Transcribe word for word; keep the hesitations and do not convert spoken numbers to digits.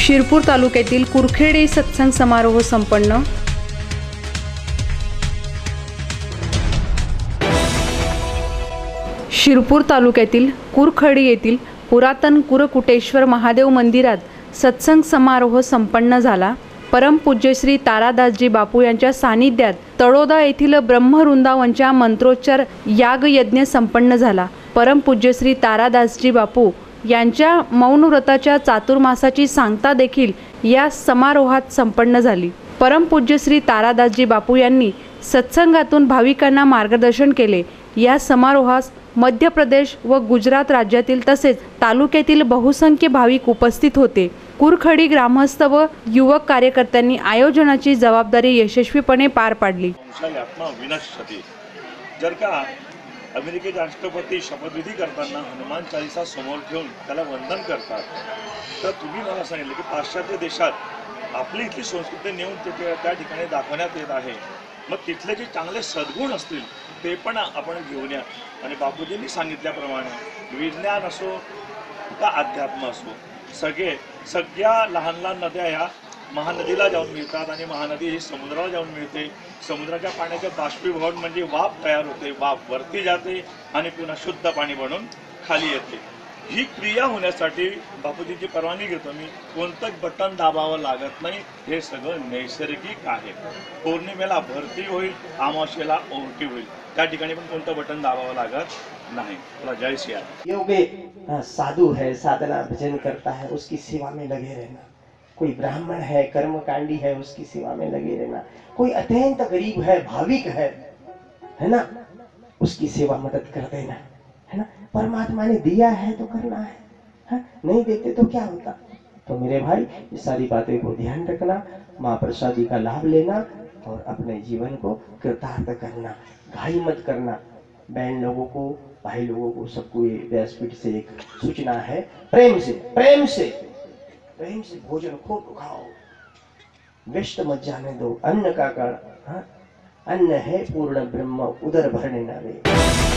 शिरपूर तालुक्यातील कुरखेडी सत्संग समारोह संपन्न। शिरपूर तालुक्यातील कुरखेडी येथील पुरातन कुरकुटेश्वर महादेव मंदिरात सत्संग समारोह संपन्न झाला। परमपूज्य श्री तारादासजी बापू यांच्या सानिध्यात तळोदा येथील ब्रह्मवृंदावनच्या मंत्रोच्चार याग यज्ञ संपन्न झाला। परमपूज्य श्री तारादासजी बापू यांच्या मौन व्रताच्या चातुर्मासाची सांगता देखील या समारोहात संपन्न झाली। परमपूज्य श्री तारादासजी बापू यांनी सत्संगातून भाविकांना मार्गदर्शन केले। या समारोहास मध्य प्रदेश व गुजरात राज्यातील तसेच तालुक्यातील बहुसंख्य भाविक उपस्थित होते। कुरखेडी ग्रामस्थ व युवक कार्यकर्त्यांनी आयोजनाची जबाबदारी यशस्वीपणे पार पाडली। जर का अमेरिकेचे राष्ट्रपती शपथविधी करताना हनुमान चालीसा समोर ठेवून त्याला वंदन करतात, तर तुम्ही मला सांगितलं की पाश्चात्य देशात आपली इथली संस्कृती नेऊन त्या ठिकाणी दाखवण्यात येत आहे। मग तिथले जे चांगले सद्गुण असतील ते पण आपण घेऊन या। आणि बापूजींनी सांगितल्याप्रमाणे विज्ञान असो का अध्यात्म असो, सगळे सगळ्या लहान लहान नद्या या महानदीला जाऊन मिळतात आणि महानदी ही समुद्राला जाऊन मिळते। समुद्राच्या पाण्याचं बाष्पीभवन म्हणजे वाफ तयार होते, वाफ वरती जाते आणि पुन्हा शुद्ध पाणी बनून खाली येते। ही क्रिया होण्यासाठी बापूजींची परवानगी घेतो मी। कोणतंच बटन दाबावं लागत नाही, हे सगळं नैसर्गिक आहे। पौर्णिमेला भरती होईल, अमावस्येला ओहटी होईल, त्या ठिकाणी पण कोणतं बटन दाबावं लागत नहीं। जय श्री राम। योगे साधु है, साधना भजन करता है, उसकी सेवा में लगे रहना। कोई ब्राह्मण है, कर्मकांडी है, उसकी सेवा में लगे रहना। कोई अत्यंत गरीब है, भाविक है, है ना, उसकी सेवा मदद कर देना, है ना। परमात्मा ने दिया है तो करना है, है? नहीं देते तो क्या होता। तो मेरे भाई ये सारी बातें को ध्यान रखना, माँ प्रसादी का लाभ लेना और अपने जीवन को कृतार्थ करना। घाई मत करना। बहन लोगों को, भाई लोगों को, सबको ये व्यासपीठ से एक सूचना है, प्रेम से प्रेम से प्रेम से भोजन खूब खाओ, व्यस्त मत जाने दो। अन्न का कारण, हाँ? अन्न है पूर्ण ब्रह्म, उदर भरने ना दे।